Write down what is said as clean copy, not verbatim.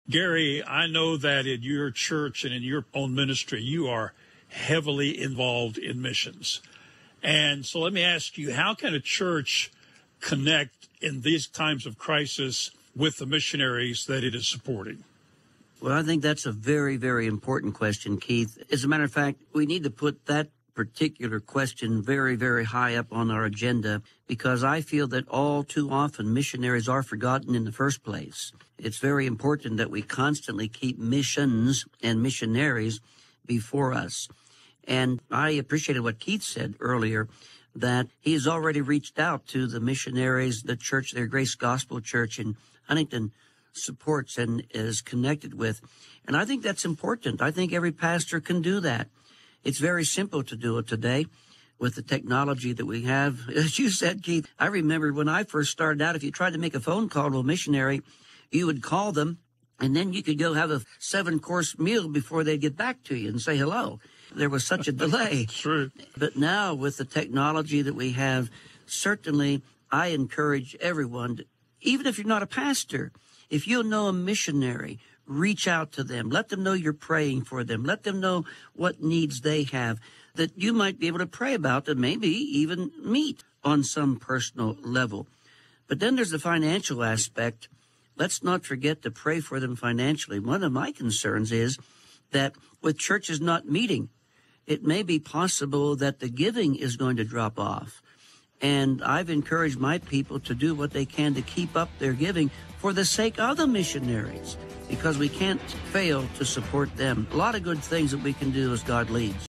Gary, I know that in your church and in your own ministry, you are heavily involved in missions. And so let me ask you, how can a church connect in these times of crisis with the missionaries that it is supporting? Well, I think that's a very, very important question, Keith. As a matter of fact, we need to put that particular question very, very high up on our agenda, because I feel that all too often missionaries are forgotten in the first place. It's very important that we constantly keep missions and missionaries before us. And I appreciated what Keith said earlier, that he has already reached out to the missionaries, the church, their Grace Gospel Church in Huntington supports and is connected with. And I think that's important. I think every pastor can do that. It's very simple to do it today with the technology that we have. As you said, Keith, I remember when I first started out, if you tried to make a phone call to a missionary, you would call them, and then you could go have a 7-course meal before they'd get back to you and say hello. There was such a delay. True. But now with the technology that we have, certainly I encourage everyone, even if you're not a pastor, if you know a missionary, reach out to them. Let them know you're praying for them. Let them know what needs they have that you might be able to pray about and maybe even meet on some personal level. But then there's the financial aspect. Let's not forget to pray for them financially. One of my concerns is that with churches not meeting, it may be possible that the giving is going to drop off. And I've encouraged my people to do what they can to keep up their giving for the sake of the missionaries, because we can't fail to support them. A lot of good things that we can do as God leads.